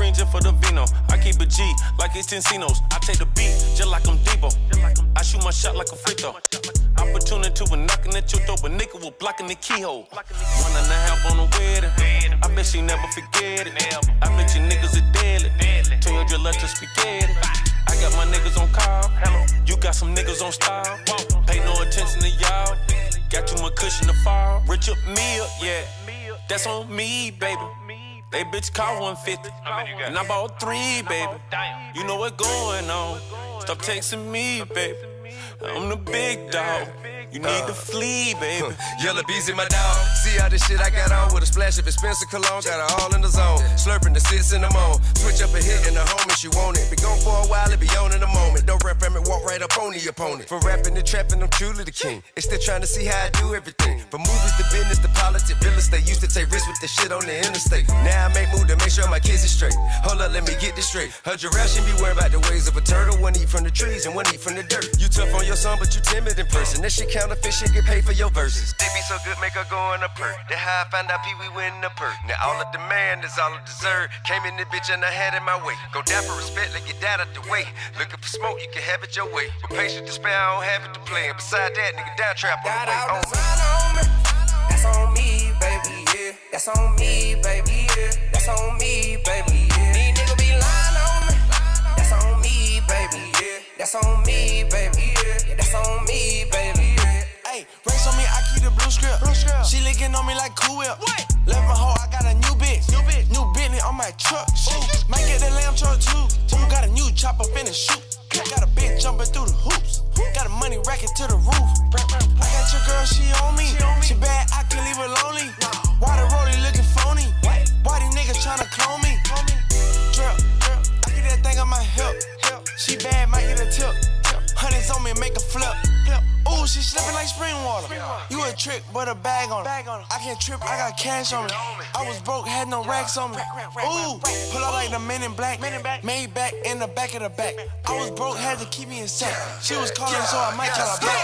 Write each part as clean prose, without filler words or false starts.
green just for the vino. I keep a G like it's Encinos. I take the beat just like I'm Debo. I shoot my shot like a free throw. Opportunity when knocking at your door, but nigga was blocking the keyhole. 1.5 on the wedding. I bet she never forget it. I bet you niggas are deadly. Turn your gelato spaghetti. I got my niggas on call. You got some niggas on style. Pay no attention to y'all. Got too much cushion to fall. Rich up me up, yeah. That's on me, baby. They bitch call 150. And I bought 3, baby. You know what going on. Stop texting me, baby. I'm the big dog. You need to flee, baby. Yellow bees in my dog. See all this shit I got on with a splash of expensive cologne. Got it all in the zone. Slurping the 6 in the moan. Switch up a hit in the home if she want it. Be gone for a while, it be on in a moment. Don't rap from it, walk right up on the opponent. From rapping and trapping, I'm truly the king. They still trying to see how I do everything. From movies to business to politics, real estate. Used to take risks with the shit on the interstate. Now I make move to make sure my kids are straight. Hold up, let me get this straight. Her giraffe shouldn't be worried about the ways of a turtle. One eat from the trees and one eat from the dirt. You tough on your son, but you timid in person. That shit counterfeit shit, get paid for your verses. They be so good, make her go in a perk. That how I found out Pee-wee winning a perk. Now all of demand is all I deserve. Came in this bitch and I had it my way. Go down for respect, let get that out the way. Looking for smoke, you can have it your way. But patient to spare, I don't have it to play. And beside that, nigga, down trap on the way. Got all design on me. That's on me, baby, yeah. That's on me, baby, yeah. That's on me, baby, yeah. These niggas be lying on me. That's on me, baby, yeah. That's on me, baby, yeah. That's on me, baby, yeah. Hey, race on me, I keep the blue script. She licking on me like Cool Whip. Left my hoe, I got a new bitch. New Bentley on my truck. Ooh, might get the lamb truck too. Ooh, got a new chopper finna shoot. Got a bitch jumping through the hoops. Got a money racket to the roof. I got your girl, she on me. She bad, I can leave her lonely. Why the rollie looking phony? Why these niggas tryna clone me? Drip, I get that thing on my hip. She bad, might get a tip. Hundreds on me, make a flip. Ooh, she slipping like spring water. You a trick, but a bag on her. I can't trip, I got cash on me. I was broke, had no racks on me. Ooh, pull up like the Men in Black. Made back in the back of the back. I was broke, had to keep me in sight. She was calling, so I might call her back.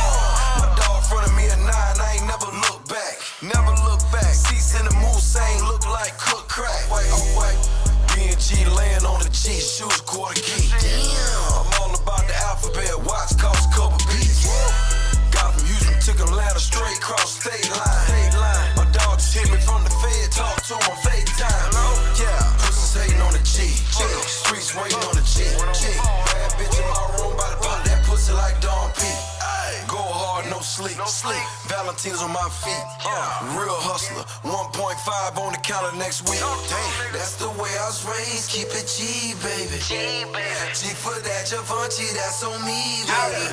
My dog in front of me at 9, I ain't never look back. Never look back. Seats in the Mulsanne look like cook crack. White on white. B&G laying on the G, shoes quarter key. Damn, I'm all about the alphabet. Watch cost a couple beats. Got from Houston, took Atlanta straight cross state line. My dog just hit me from the Fed, talk to him on FaceTime. Yeah, pussies hating on the G. Streets waiting on the G. Bad bitch in my room, bout to pop that pussy like Don P. Go hard, no sleep. Valentine's on my feet. Real hustler, 1.5 on the counter next week. That's the way I was raised. Keep it G, baby. G for that Givenchy, that's on me, baby.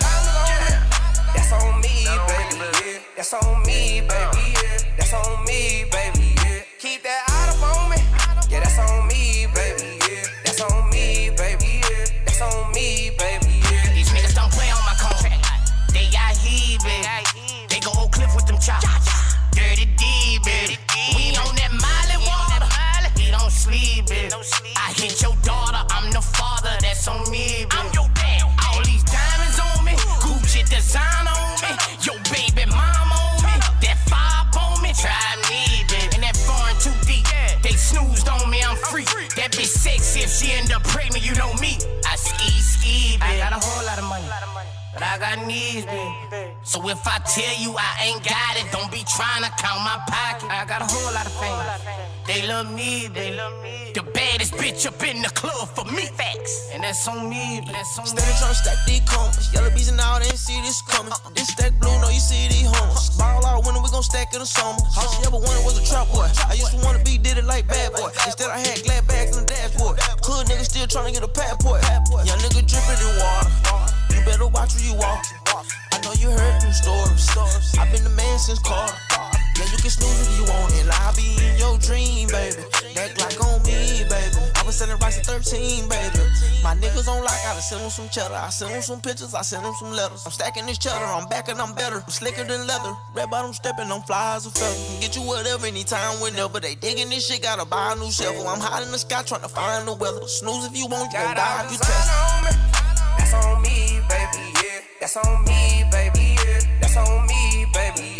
That's on me, baby, yeah. That's on me, baby, yeah. That's on me, baby, yeah. Keep that out up on me. Yeah, that's on me, baby, yeah. That's on me, baby, yeah. That's on me, baby, yeah. These niggas don't play on my contract. They got heaving. They go Oak Cliff with them choppers. Dirty D, baby. We on that Miley water. We don't sleep, baby. I hit your daughter. I'm the father. That's on me, baby. I'm your dad. All these diamonds on me. Gucci design on me. Your baby mama on me. That 5 on me. Try me, baby. And that foreign too deep. They snoozed on me. I'm free. That bitch sexy. If she end up pregnant, you know me. I ski, baby. I got a whole lot of money. But I got needs, baby. So if I tell you I ain't got it, don't be trying to count my pocket. I got a whole lot of fame. They love me, baby. The baddest bitch up in the club for me. Facts. And that's on me, baby. Steady tryna stack these commas. Yellow bees and all, they ain't see this coming. This stack blue, no, you see these homies. Ball out winter, we gon' stack in the summer. All she ever wanted was a trap boy. I used to wanna be, did it like bad boy. Instead I had glad bags in the dashboard. Hood nigga still tryna get a passport. Young nigga drippin' in water. You better watch where you walk. I know you heard them stories. I've been the man since Carter. Yeah, you can snooze if you want it. I'll be in your dream, baby. That Glock on me, baby. I was selling rice at 13, baby. My niggas on lock, I send them some cheddar. I send them some pictures, I send them some letters. I'm stacking this cheddar, I'm back and I'm better. I'm slicker than leather. Red bottom stepping on fly as a feather. Can get you whatever, anytime, whenever. They digging this shit, gotta buy a new shovel. I'm high in the sky trying to find the weather. Snooze if you want, you gon' die if you test. That's on me, baby, yeah. That's on me, baby, yeah. That's on me, baby,